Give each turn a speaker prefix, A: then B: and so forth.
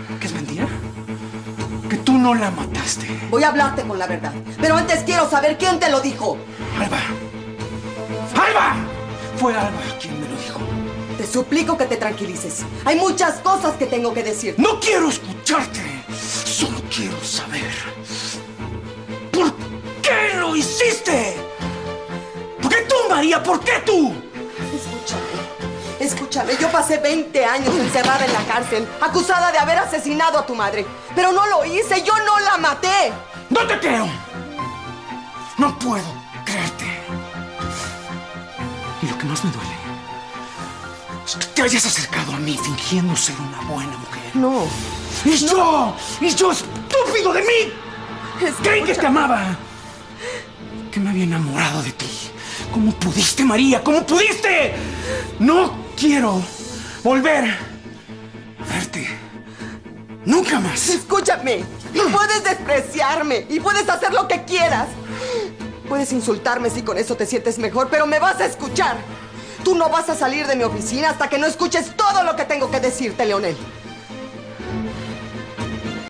A: ¿Que es mentira? Que tú no la mataste.
B: Voy a hablarte con la verdad. Pero antes quiero saber quién te lo dijo.
A: ¡Alba! ¡Alba! Fue Alba quien me lo dijo.
B: Te suplico que te tranquilices. Hay muchas cosas que tengo que decir.
A: No quiero escucharte. Solo quiero saber. ¿Por qué lo hiciste? ¿Por qué tú, María? ¿Por qué tú?
B: Escúchame, yo pasé 20 años encerrada en la cárcel, acusada de haber asesinado a tu madre. Pero no lo hice, yo no la maté.
A: ¡No te creo! No puedo creerte. Y lo que más me duele es que te hayas acercado a mí fingiendo ser una buena mujer.
B: No.
A: ¡Y yo, estúpido de mí! Creí que te amaba. Que me había enamorado de ti. ¿Cómo pudiste, María? ¿Cómo pudiste? No quiero volver a verte. Nunca más.
B: Escúchame. Puedes despreciarme y puedes hacer lo que quieras. Puedes insultarme si con eso te sientes mejor, pero me vas a escuchar. Tú no vas a salir de mi oficina hasta que no escuches todo lo que tengo que decirte, Leonel.